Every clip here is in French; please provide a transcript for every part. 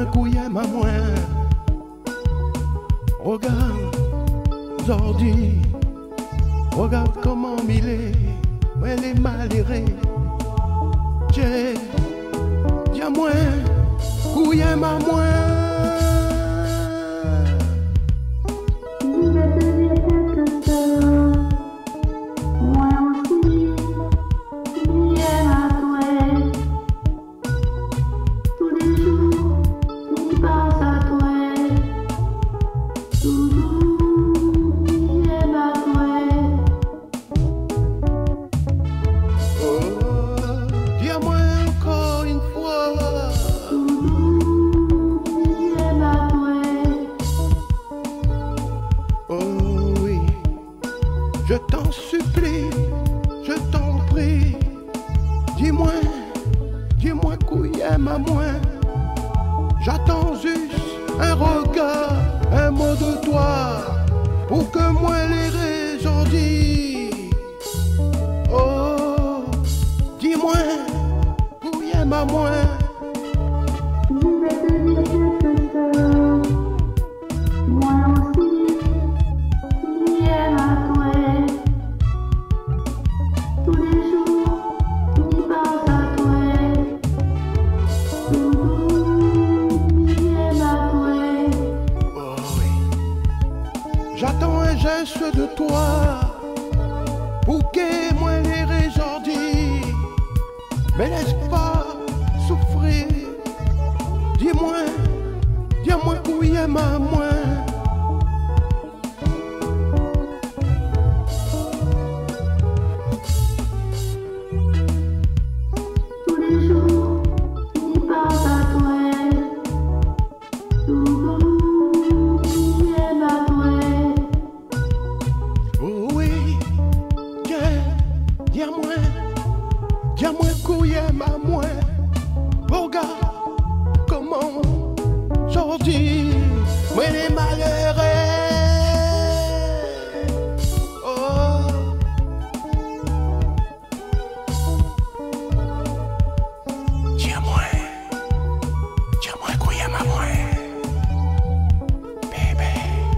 moins couillé ma moins. Regarde, Zordi, regarde comment il est, elle est malheureux. Tiens, dis moi, couillé ma moins. Je t'en supplie, je t'en prie, dis-moi couillé ma moins. J'attends juste un regard, un mot de toi, pour que moi les raisons disent. Oh, dis-moi couillé ma moins. J'attends un geste de toi pour que moi les raisons disent. Mais laisse pas souffrir. Dis-moi couillé ma moins. Dis-moi couillé ma moins. Regarde comment sortir, moi les malheureux. Oh. Dis-moi couillé ma moins. Bébé.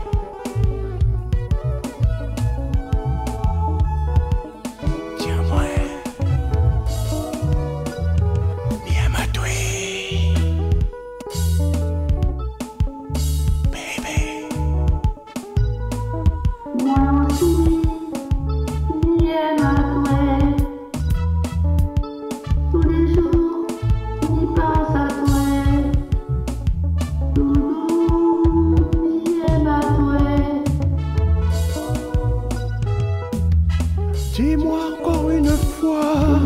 Dis-moi encore une fois.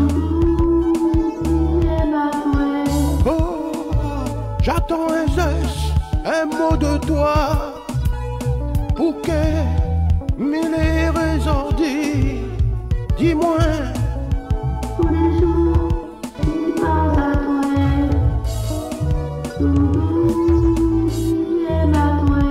Oh, j'attends un geste, un mot de toi, pour que mille raisons disent. Dis-moi. Tous les jours, il pense à toi. Tout, il aime à toi.